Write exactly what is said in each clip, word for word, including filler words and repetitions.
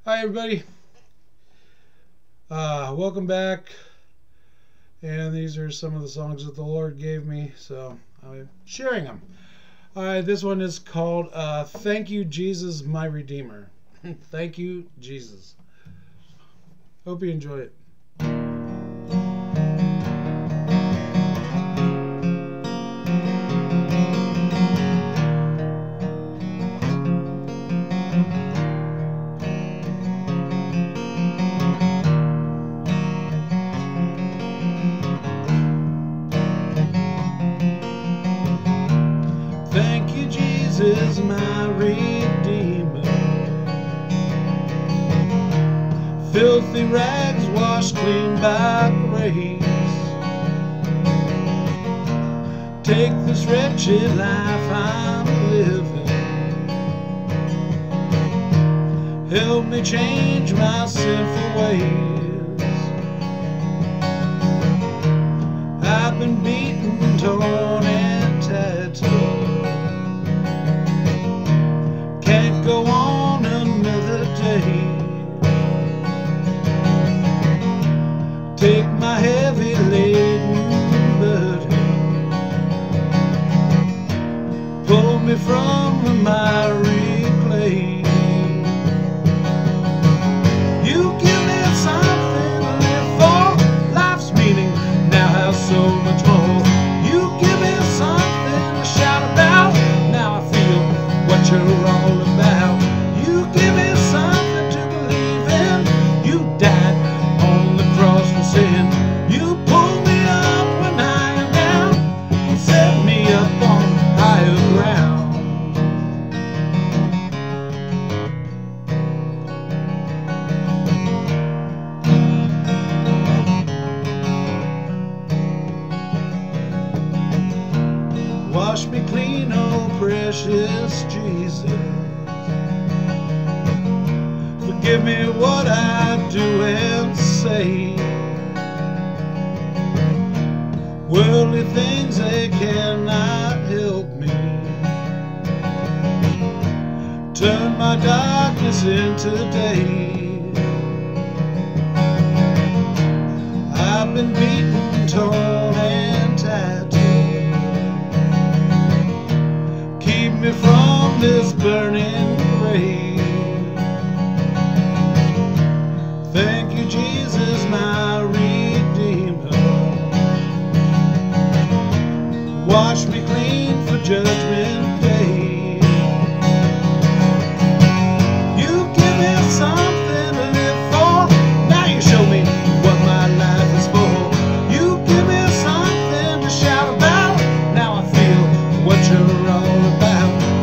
Hi everybody, uh, welcome back, and these are some of the songs that the Lord gave me, so I'm sharing them. Alright, this one is called uh, Thank You Jesus My Redeemer. Thank you Jesus. Hope you enjoy it. Thank you, Jesus, my Redeemer. Filthy rags washed clean by grace. Take this wretched life I'm living. Help me change my sinful ways. I've been beaten, torn, and tattooed. Go on another day. Take my heavy laden burden. Pull me from the miry clay. You give me something to live for, life's meaning now has so much more. You give me something to shout about, now I feel what you're all about. Wash me clean, oh precious Jesus. Forgive me what I do and say. Worldly things, they cannot help me. Turn my darkness into day. I've been beaten, torn, and tattooed. Keep me from this burning grave. Thank you, Jesus, my Redeemer. Wash me clean for judgment day. You give me something to live for, now you show me what my life is for. You give me something to shout about, now I feel what you're all about.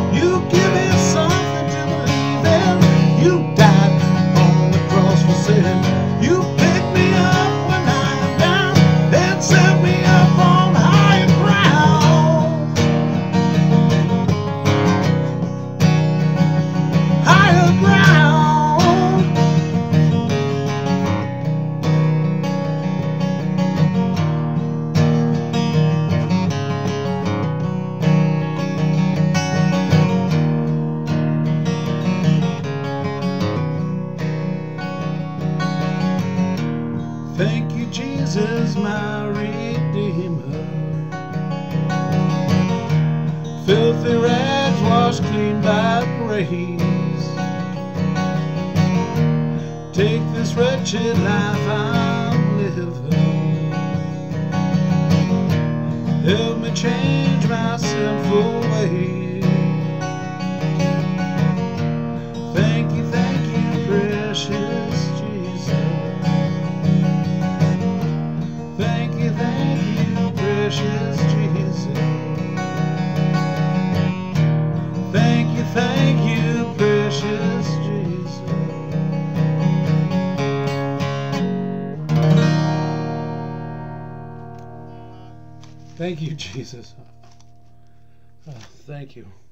Thank you, Jesus, my Redeemer. Filthy rags washed clean by grace. Take this wretched life I'm living. Help me change my sinful ways. Thank you, thank you, precious Jesus. Thank you, thank you, precious Jesus. Thank you, thank you, precious Jesus. Thank you, Jesus. Oh, thank you.